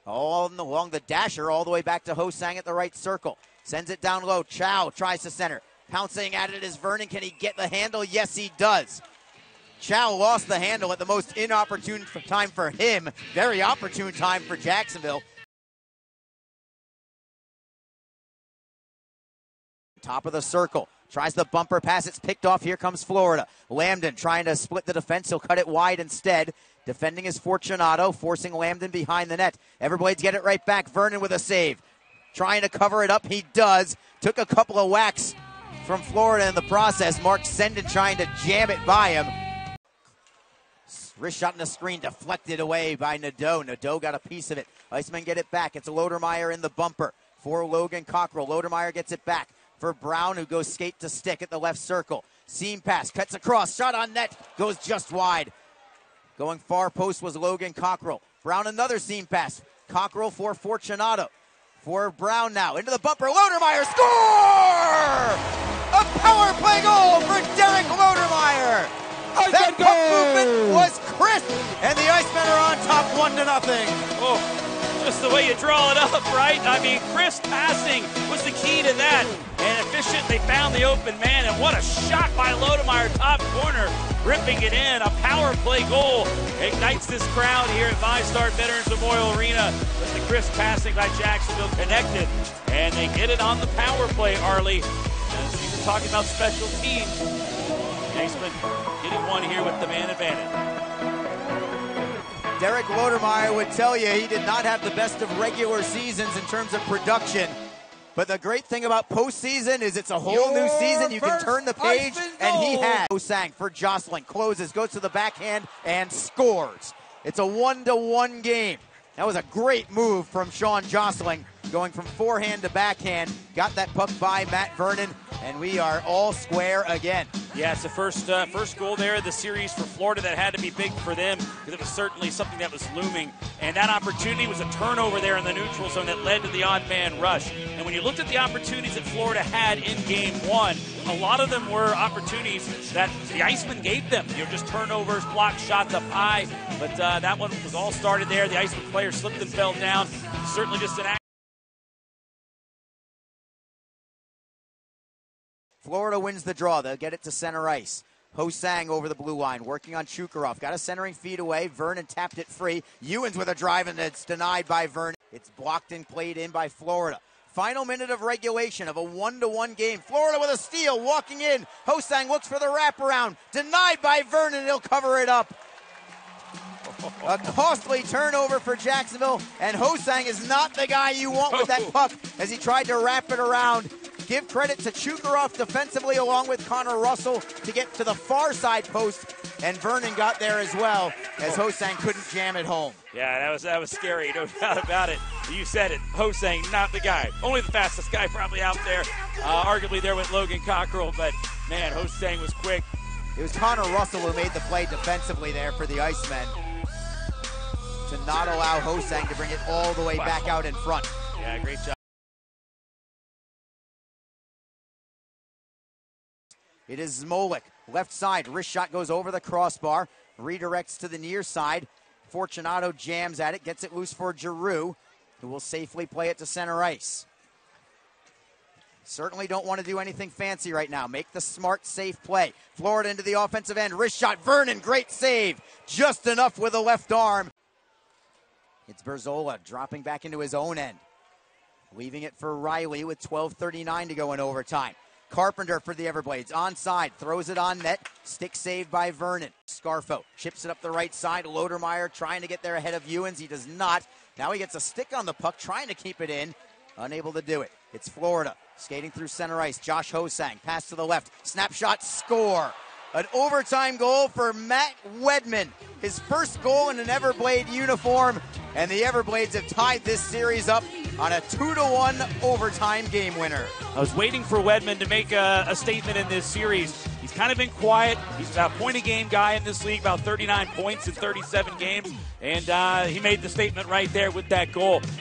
all along the dasher, all the way back to Ho-Sang at the right circle. Sends it down low. Chow tries to center. Pouncing at it is Vernon. Can he get the handle? Yes, he does. Chow lost the handle at the most inopportune time for him. Very opportune time for Jacksonville. Top of the circle. Tries the bumper pass. It's picked off. Here comes Florida. Lambden trying to split the defense. He'll cut it wide instead. Defending is Fortunato, forcing Lambden behind the net. Everblades get it right back. Vernon with a save. Trying to cover it up. He does. Took a couple of whacks from Florida in the process. Mark Senden trying to jam it by him. Wrist shot in the screen, deflected away by Nadeau. Nadeau got a piece of it. Icemen get it back. It's Lodermeyer in the bumper for Logan Cockrell. Lodermeyer gets it back for Brown, who goes skate to stick at the left circle. Seam pass, cuts across, shot on net, goes just wide. Going far post was Logan Cockrell. Brown another seam pass. Cockrell for Fortunato. For Brown now, into the bumper, Lodermeyer, score! A power play goal for Derek Lodermeyer! That puck movement was crisp, and the Icemen are on top 1-0. Oh, just the way you draw it up, right? I mean, crisp passing was the key to that. And efficient, they found the open man, and what a shot by Lodermeyer, top corner, ripping it in. A power play goal ignites this crowd here at VyStar Veterans Memorial Arena. With the crisp passing by Jacksonville connected, and they get it on the power play, Arlie. As you were talking about special teams, Icemen getting one here with the man advantage. Derek Lodermeyer would tell you he did not have the best of regular seasons in terms of production. But the great thing about postseason is it's a whole new season. You can turn the page, and he has. Ho-Sang for Jocelyn, closes, goes to the backhand, and scores. It's a 1-1 game. That was a great move from Sean Jocelyn, going from forehand to backhand. Got that puck by Matt Vernon, and we are all square again. Yeah, it's the first goal there of the series for Florida. That had to be big for them because it was certainly something that was looming. And that opportunity was a turnover there in the neutral zone that led to the odd man rush. And when you looked at the opportunities that Florida had in game one, a lot of them were opportunities that the Icemen gave them. You know, just turnovers, blocked shots up high. But that one was all started there. The Icemen player slipped and fell down. Certainly just an Florida wins the draw. They'll get it to center ice. Ho-Sang over the blue line, working on Chukarov. Got a centering feed away. Vernon tapped it free. Ewens with a drive, and it's denied by Vernon. It's blocked and played in by Florida. Final minute of regulation of a 1-1 game. Florida with a steal, walking in. Ho-Sang looks for the wraparound. Denied by Vernon. He'll cover it up. A costly turnover for Jacksonville, and Ho-Sang is not the guy you want with that puck as he tried to wrap it around. Give credit to Chukarov defensively along with Connor Russell to get to the far side post, and Vernon got there as well as Ho-Sang couldn't jam it home. Yeah, that was scary, no doubt about it. You said it, Ho-Sang, not the guy. Only the fastest guy probably out there. Arguably there with Logan Cockrell, but man, Ho-Sang was quick. It was Connor Russell who made the play defensively there for the Icemen to not allow Ho-Sang to bring it all the way back out in front. Yeah, great job. It is Zmolik, left side, wrist shot goes over the crossbar, redirects to the near side. Fortunato jams at it, gets it loose for Giroux, who will safely play it to center ice. Certainly don't want to do anything fancy right now. Make the smart, safe play. Florida into the offensive end, wrist shot, Vernon, great save. Just enough with the left arm. It's Berzola dropping back into his own end. Leaving it for Riley with 12:39 to go in overtime. Carpenter for the Everblades, onside, throws it on net, stick saved by Vernon. Scarfo chips it up the right side, Lodermeyer trying to get there ahead of Ewens, he does not. Now he gets a stick on the puck, trying to keep it in, unable to do it. It's Florida, skating through center ice, Josh Ho-Sang, pass to the left, snapshot, score. An overtime goal for Matt Wedman, his first goal in an Everblade uniform, and the Everblades have tied this series up on a 2-1 overtime game winner. I was waiting for Wedman to make a statement in this series. He's kind of been quiet. He's about a point-a-game guy in this league, about 39 points in 37 games, and he made the statement right there with that goal.